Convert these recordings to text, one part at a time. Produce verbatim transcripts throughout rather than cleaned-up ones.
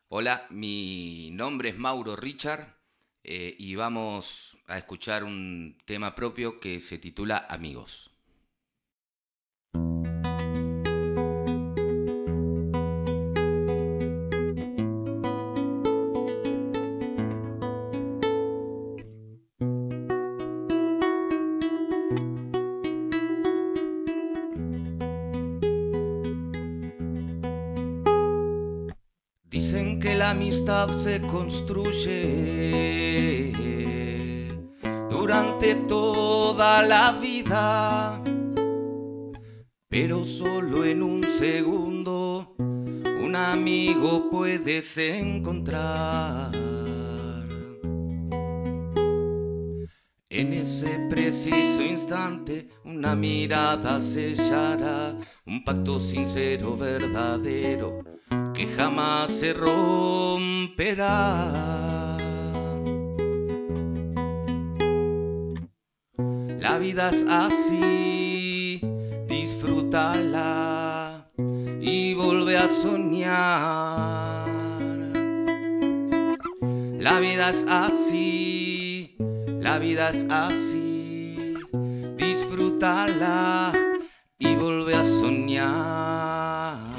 Hola, mi nombre es Mauro Richard eh, y vamos a escuchar un tema propio que se titula Amigos. Dicen que la amistad se construye durante toda la vida, pero solo en un segundo un amigo puedes encontrar. En ese preciso instante una mirada sellará un pacto sincero, verdadero, que jamás se romperá. La vida es así, disfrútala y vuelve a soñar. La vida es así, la vida es así, disfrútala y vuelve a soñar.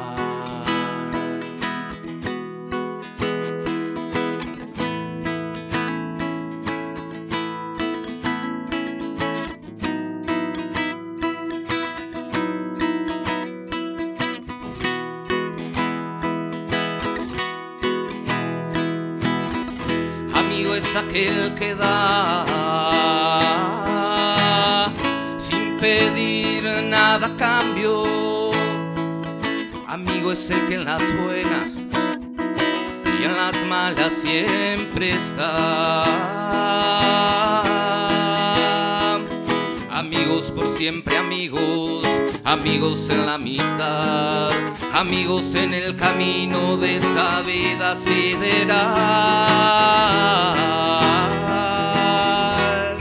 Amigo es aquel que da sin pedir nada a cambio. Amigo es el que en las buenas y en las malas siempre está. Amigos por siempre, amigos, amigos en la amistad, amigos en el camino de esta vida sideral.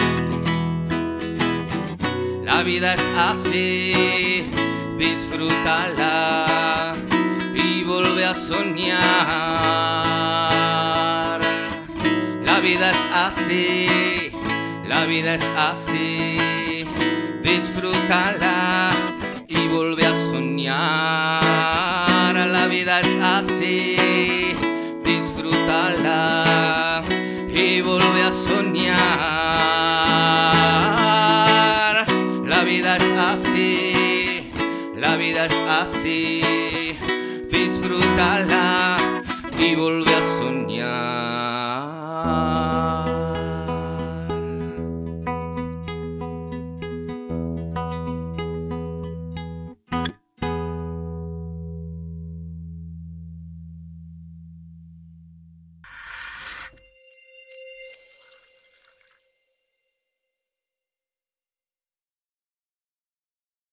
La vida es así, disfrútala y vuelve a soñar. La vida es así, la vida es así, disfrútala y vuelve a soñar. La vida es así, disfrútala y vuelve a soñar. La vida es así, la vida es así, disfrútala y vuelve a soñar.